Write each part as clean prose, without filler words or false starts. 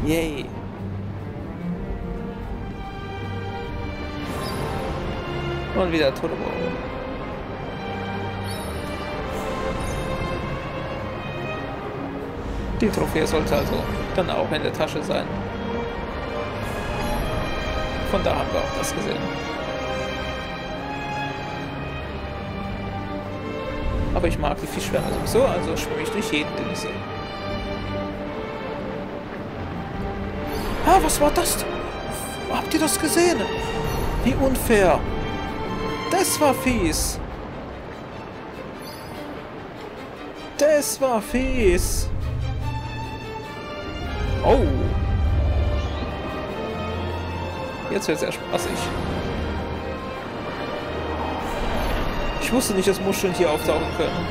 Yay. Und wieder Turbo. Die Trophäe sollte also dann auch in der Tasche sein. Von da haben wir auch das gesehen. Aber ich mag die Fischschwärme sowieso, also schwimme ich durch jeden, den ich sehe. Ah, was war das? Habt ihr das gesehen? Wie unfair. Das war fies. Das war fies. Oh. Jetzt wird es sehr spaßig. Ich wusste nicht, dass Muscheln hier auftauchen können.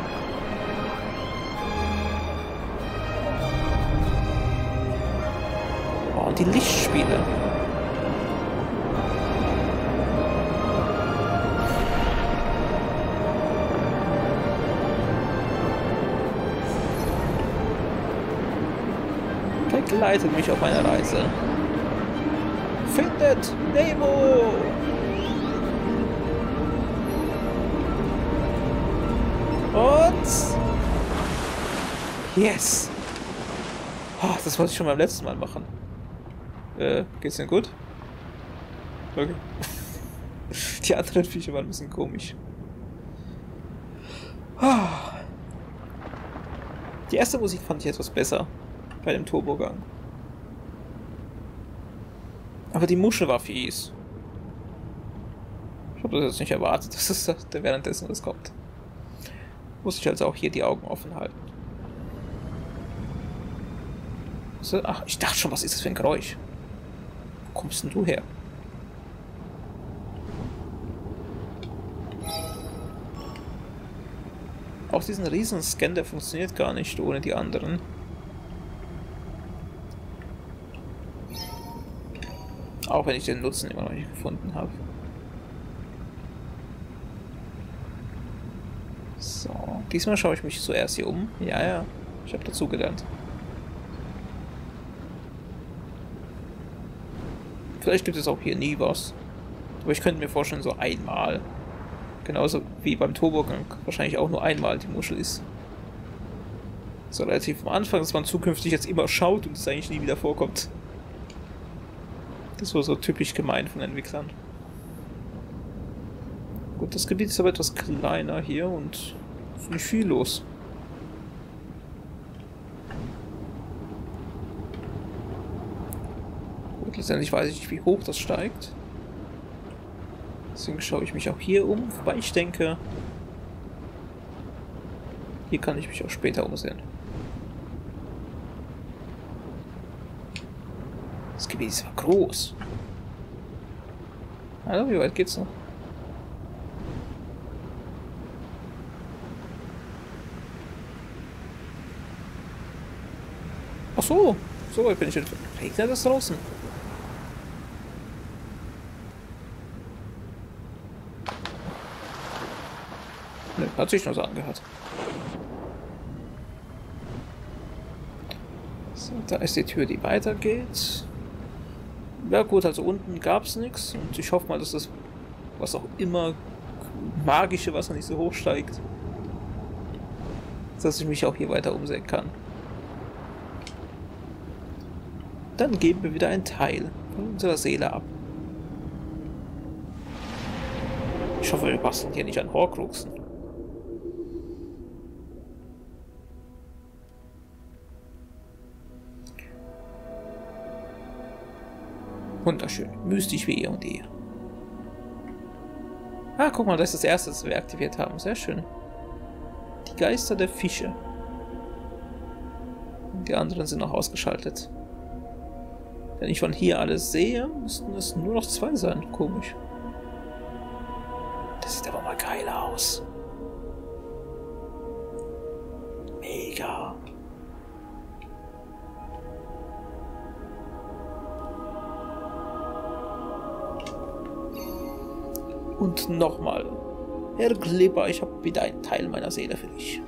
Oh, und die Lichtspiele. Begleitet mich auf meiner Reise. Findet Nemo! Und... Yes! Oh, das wollte ich schon beim letzten Mal machen. Geht's denn gut? Okay. Die anderen Viecher waren ein bisschen komisch. Die erste Musik fand ich etwas besser. Bei dem Turbogang. Aber die Muschel war fies. Ich habe das jetzt nicht erwartet, dass es währenddessen das kommt. Muss ich also auch hier die Augen offen halten. So, ach, ich dachte schon, was ist das für ein Geräusch? Wo kommst denn du her? Auch diesen riesen Scan, der funktioniert gar nicht ohne die anderen. Auch wenn ich den Nutzen immer noch nicht gefunden habe. So, diesmal schaue ich mich zuerst hier um. Ja, ja, ich habe dazugelernt. Vielleicht gibt es auch hier nie was. Aber ich könnte mir vorstellen, so einmal. Genauso wie beim Turbogang wahrscheinlich auch nur einmal die Muschel ist. So relativ am Anfang, dass man zukünftig jetzt immer schaut und es eigentlich nie wieder vorkommt. Das war so typisch gemein von Entwicklern. Gut, das Gebiet ist aber etwas kleiner hier und ist nicht viel los. Gut, letztendlich weiß ich nicht, wie hoch das steigt. Deswegen schaue ich mich auch hier um, wobei ich denke, hier kann ich mich auch später umsehen. Das Gebiet ist aber groß. Also, wie weit geht's noch? Ach so, so weit bin ich jetzt. Regnet das draußen? Ne, hat sich nur so angehört. So, da ist die Tür, die weitergeht. Ja gut, also unten gab es nichts und ich hoffe mal, dass das, was auch immer, magische Wasser nicht so hoch steigt, dass ich mich auch hier weiter umsehen kann. Dann geben wir wieder einen Teil von unserer Seele ab. Ich hoffe, wir basteln hier nicht an Horcruxen. Wunderschön. Mystisch wie eh und je. Ah, guck mal, das ist das erste, das wir aktiviert haben. Sehr schön. Die Geister der Fische. Die anderen sind noch ausgeschaltet. Wenn ich von hier alles sehe, müssten es nur noch 2 sein. Komisch. Das sieht aber mal geil aus. Mega. Und nochmal. Herr Glibber, ich habe wieder einen Teil meiner Seele für dich.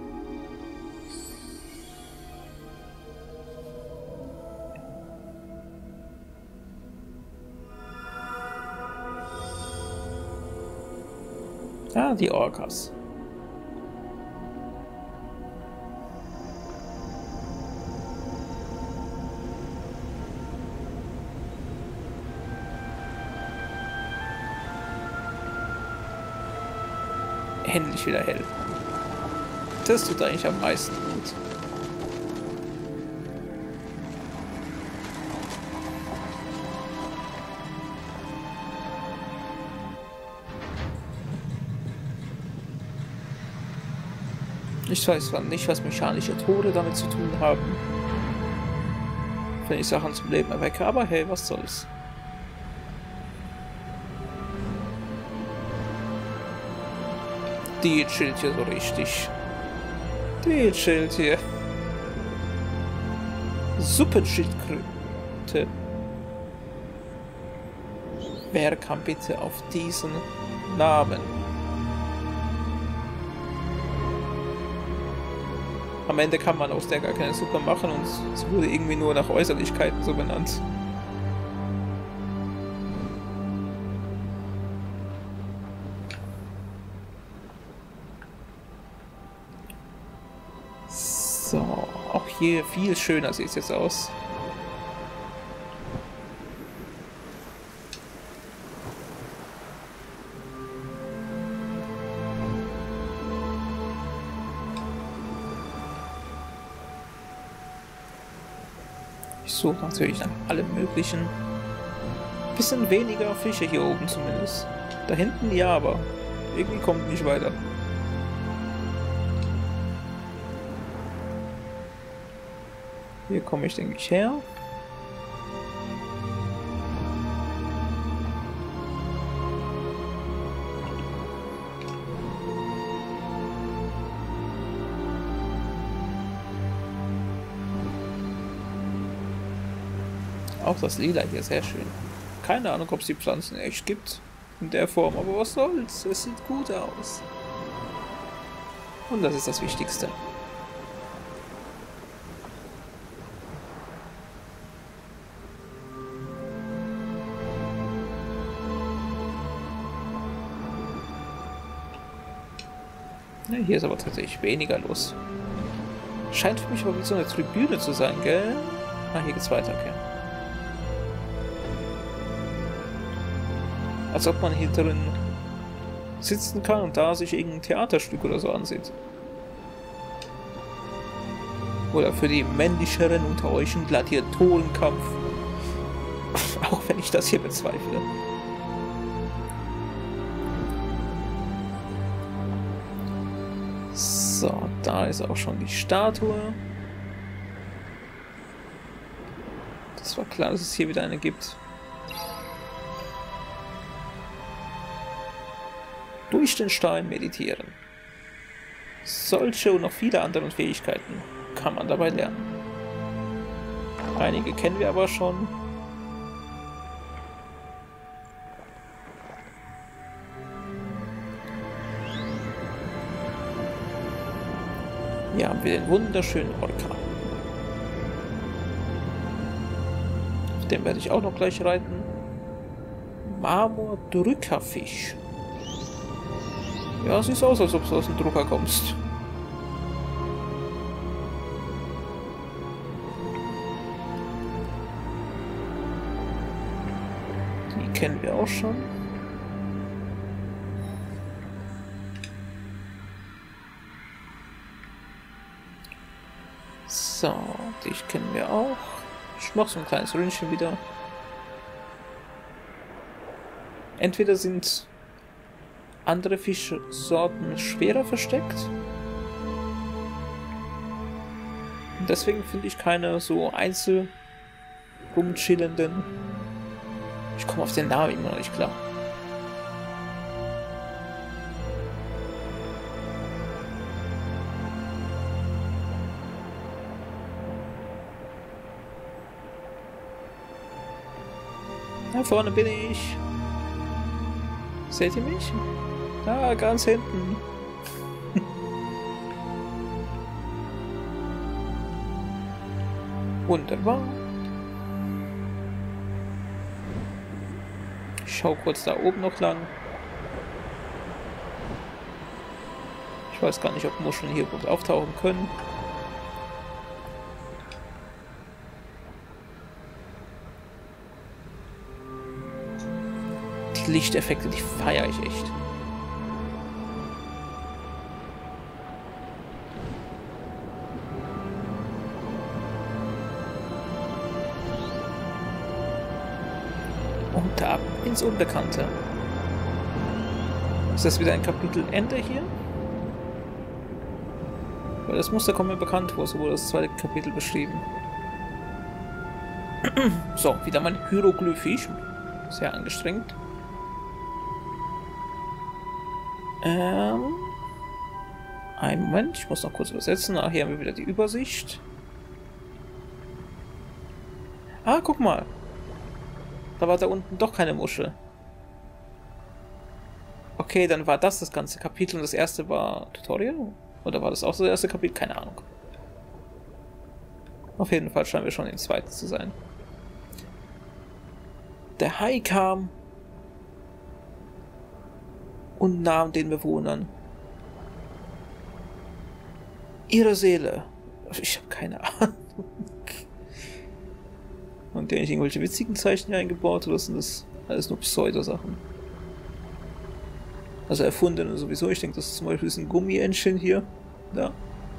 Ah, die Orcas. Endlich wieder hell. Das tut eigentlich am meisten gut. Ich weiß zwar nicht, was mechanische Tode damit zu tun haben, wenn ich Sachen zum Leben erwecke, aber hey, was soll's. Die chillt hier so richtig. Die chillt hier. Suppenschildkröte. Wer kam bitte auf diesen Namen? Am Ende kann man aus der gar keine Suppe machen und es wurde irgendwie nur nach Äußerlichkeiten so benannt. So, auch hier viel schöner sieht es jetzt aus. Ich suche natürlich nach allem möglichen. Bisschen weniger Fische hier oben zumindest. Da hinten ja, aber irgendwie kommt nicht weiter. Hier komme ich, denke ich, her. Auch das Lila hier sehr schön. Keine Ahnung, ob es die Pflanzen echt gibt. In der Form, aber was soll's? Es sieht gut aus. Und das ist das Wichtigste. Ja, hier ist aber tatsächlich weniger los. Scheint für mich aber wie so eine Tribüne zu sein, gell? Ah, hier geht's weiter, okay. Als ob man hier drin sitzen kann und da sich irgendein Theaterstück oder so ansieht. Oder für die männlicheren unter euch ein Gladiatorenkampf. Auch wenn ich das hier bezweifle. So, da ist auch schon die Statue. Das war klar, dass es hier wieder eine gibt. Durch den Stein meditieren. Solche und noch viele andere Fähigkeiten kann man dabei lernen. Einige kennen wir aber schon. Hier haben wir den wunderschönen Orca. Auf dem werde ich auch noch gleich reiten. Marmor-Drückerfisch. Ja, sieht aus, als ob du aus dem Drucker kommst. Die kennen wir auch schon. So, dich kennen wir auch. Ich mache so ein kleines Ründchen wieder. Entweder sind andere Fischsorten schwerer versteckt. Und deswegen finde ich keine so einzeln rumchillenden. Ich komme auf den Namen immer noch nicht klar. Da vorne bin ich. Seht ihr mich? Da, ganz hinten. Wunderbar. Ich schau kurz da oben noch lang. Ich weiß gar nicht, ob Muscheln hier überhaupt auftauchen können. Die Lichteffekte, die feiere ich echt. Und ab ins Unbekannte. Ist das wieder ein Kapitelende hier? Weil das Muster kommt mir bekannt vor, so wurde das zweite Kapitel beschrieben. So, wieder mein Hieroglyphisch. Sehr angestrengt. Einen Moment, ich muss noch kurz übersetzen. Ah, hier haben wir wieder die Übersicht. Ah, guck mal. Da war da unten doch keine Muschel. Okay, dann war das ganze Kapitel und das erste war Tutorial? Oder war das auch so das erste Kapitel? Keine Ahnung. Auf jeden Fall scheinen wir schon im zweiten zu sein. Der Hai kam und nahm den Bewohnern ihre Seele. Ich habe keine Ahnung. Und der nicht irgendwelche witzigen Zeichen hier eingebaut oder sind das alles nur Pseudo-Sachen? Also erfunden und sowieso. Ich denke, das ist zum Beispiel ein Gummi-Engine hier. Da.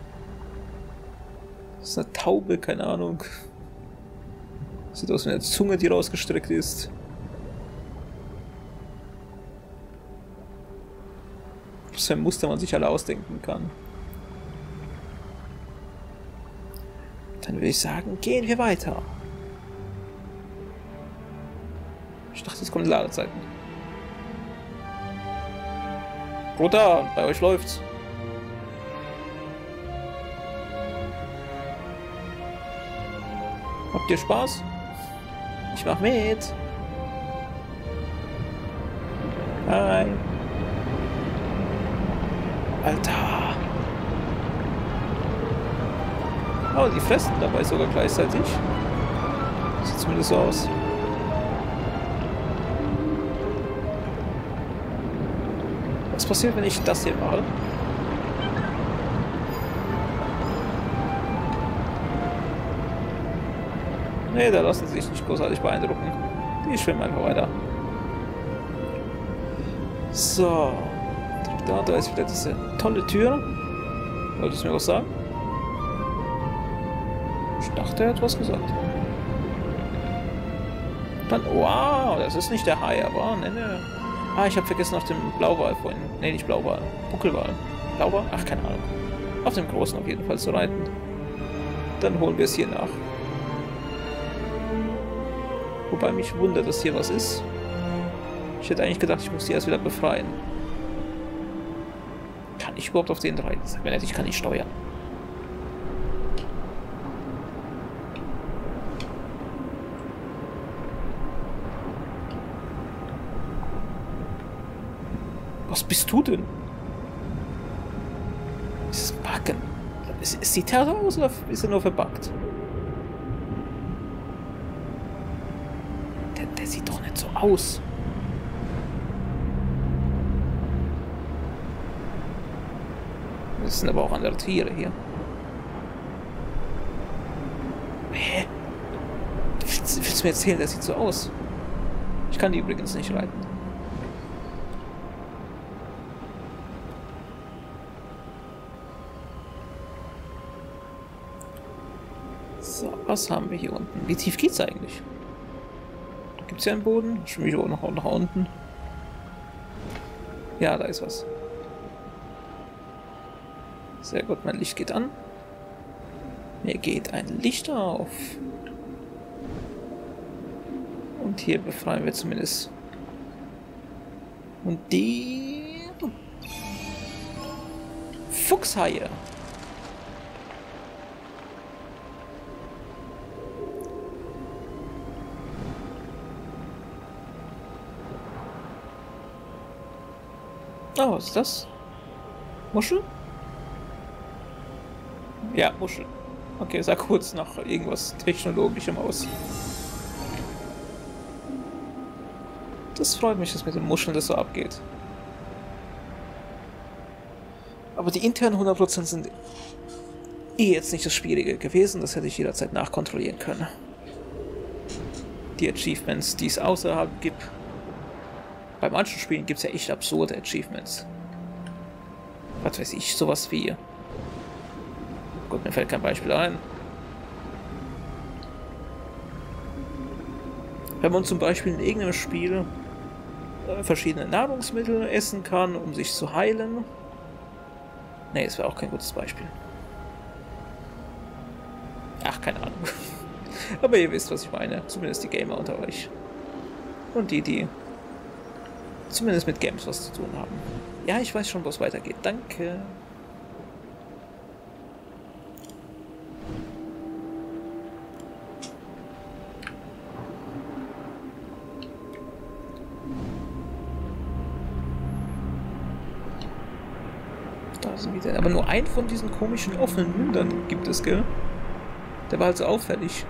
Das ist eine Taube, keine Ahnung. Sieht aus wie eine Zunge, die rausgestreckt ist. Was für ein Muster man sich alle ausdenken kann. Dann würde ich sagen, gehen wir weiter. Ich dachte, es kommen Ladezeiten. Bruder, bei euch läuft's. Habt ihr Spaß? Ich mach mit. Hi. Alter. Oh, die fressen dabei sogar gleichzeitig. Sieht zumindest so aus. Was passiert, wenn ich das hier mache? Nee, da lassen sie sich nicht großartig beeindrucken. Die schwimmen einfach weiter. So. Da ist wieder diese tolle Tür. Wolltest du mir was sagen? Ich dachte, er hat was gesagt. Dann, wow, das ist nicht der Hai, aber ne. Ah, ich habe vergessen, auf dem Blauwal vorhin. Ne, nicht Blauwal. Buckelwal. Blauwal? Ach, keine Ahnung. Auf dem Großen auf jeden Fall zu reiten. Dann holen wir es hier nach. Wobei mich wundert, dass hier was ist. Ich hätte eigentlich gedacht, ich muss die erst wieder befreien. Kann ich überhaupt auf den reiten? Sag mir nicht, ich kann nicht steuern. Was bist du denn? Ist es Backen? Sieht er so aus oder ist er nur verbuggt? Der sieht doch nicht so aus. Das sind aber auch andere Tiere hier. Hä? Willst du mir erzählen, der sieht so aus? Ich kann die übrigens nicht reiten. So, was haben wir hier unten? Wie tief geht's eigentlich? Gibt es hier einen Boden? Schwimme ich auch noch nach unten? Ja, da ist was. Sehr gut, mein Licht geht an. Mir geht ein Licht auf. Und hier befreien wir zumindest. Und die Fuchshaie. Oh, was ist das? Muschel? Ja, Muschel. Okay, sah kurz nach irgendwas Technologischem aus. Das freut mich, dass mit den Muscheln das so abgeht. Aber die internen 100% sind eh jetzt nicht das Schwierige gewesen, das hätte ich jederzeit nachkontrollieren können. Die Achievements, die es außerhalb gibt. Bei manchen Spielen gibt es ja echt absurde Achievements. Was weiß ich, sowas wie... Gut, mir fällt kein Beispiel ein. Wenn man zum Beispiel in irgendeinem Spiel verschiedene Nahrungsmittel essen kann, um sich zu heilen. Ne, das wäre auch kein gutes Beispiel. Ach, keine Ahnung. Aber ihr wisst, was ich meine. Zumindest die Gamer unter euch. Und die zumindest mit Games was zu tun haben. Ja, ich weiß schon, wo es weitergeht. Danke. Da sind wieder. Aber nur einen von diesen komischen offenen Mündern gibt es, gell? Der war halt so auffällig.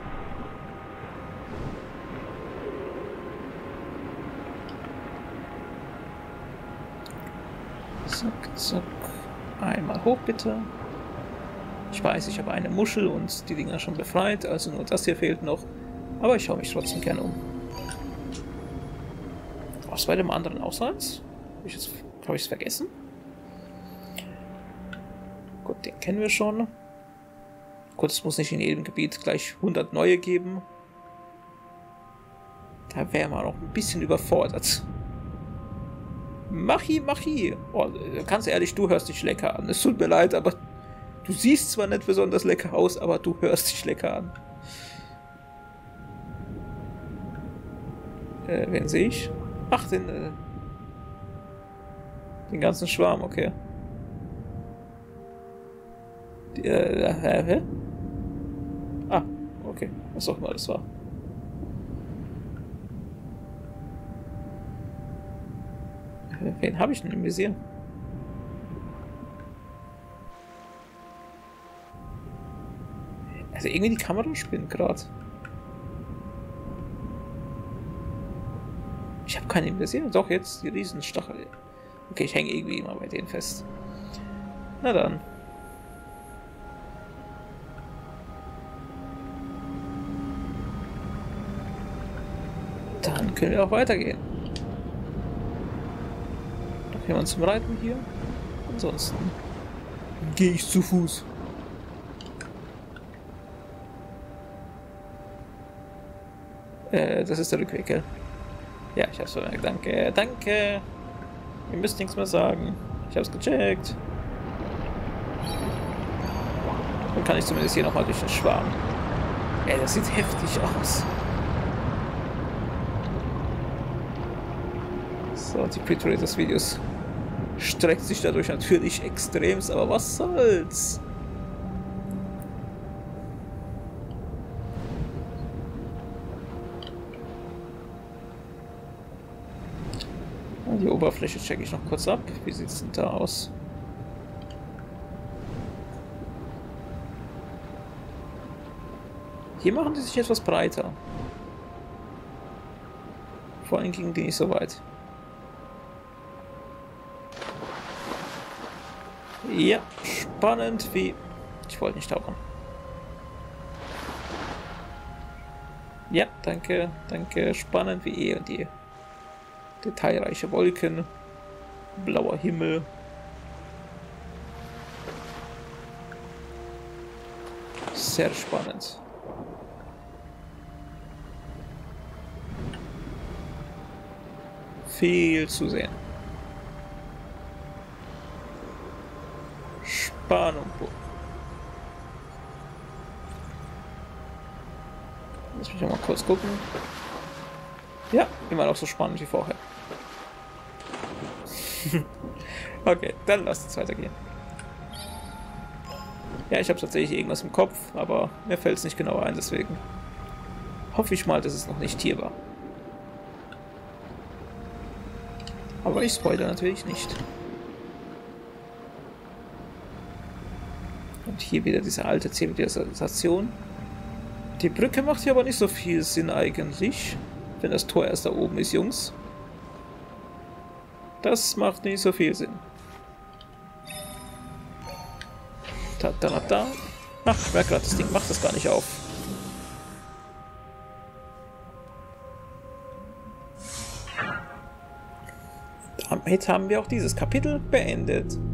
Zack, zack. Einmal hoch, bitte. Ich weiß, ich habe eine Muschel und die Dinger schon befreit, also nur das hier fehlt noch. Aber ich schaue mich trotzdem gerne um. Was bei dem anderen auch so eins? Habe ich es vergessen? Gut, den kennen wir schon. Gut, es muss nicht in jedem Gebiet gleich 100 neue geben. Da wäre man auch ein bisschen überfordert. Machi! Oh, ganz ehrlich, du hörst dich lecker an. Es tut mir leid, aber du siehst zwar nicht besonders lecker aus, aber du hörst dich lecker an. Wen sehe ich? Ach, den ganzen Schwarm, okay. Hä? Ah, okay. Was auch immer das war. Wen habe ich denn im Visier? Also irgendwie die Kamera spinnt gerade. Ich habe keinen im Visier. Doch, jetzt die Riesenstachel. Okay, ich hänge irgendwie immer bei denen fest. Na dann. Dann können wir auch weitergehen. Noch jemand zum Reiten hier? Ansonsten gehe ich zu Fuß. Das ist der Rückweg, gell? Ja, ich hab's vermerkt. Danke, danke. Ihr müsst nichts mehr sagen. Ich hab's gecheckt. Dann kann ich zumindest hier nochmal durch den Schwarm. Ey, das sieht heftig aus. So, die Pre-Trade des Videos streckt sich dadurch natürlich extremst, aber was soll's? Die Oberfläche checke ich noch kurz ab. Wie sieht es denn da aus? Hier machen die sich etwas breiter. Vor allem gingen die nicht so weit. Ja, spannend wie... Ich wollte nicht tauchen. Ja, danke, danke. Spannend wie eh und je. Detailreiche Wolken. Blauer Himmel. Sehr spannend. Viel zu sehen. Spannung. Lass mich noch mal kurz gucken. Ja, immer noch so spannend wie vorher. Okay, dann lasst uns weitergehen. Ja, ich habe tatsächlich irgendwas im Kopf, aber mir fällt es nicht genau ein, deswegen hoffe ich mal, dass es noch nicht hier war. Aber ich spoilere natürlich nicht. Und hier wieder diese alte Zivilisation. Die Brücke macht hier aber nicht so viel Sinn eigentlich, wenn das Tor erst da oben ist, Jungs. Das macht nicht so viel Sinn. Da, da, da. Ach, ich merke gerade, das Ding macht das gar nicht auf. Damit haben wir auch dieses Kapitel beendet.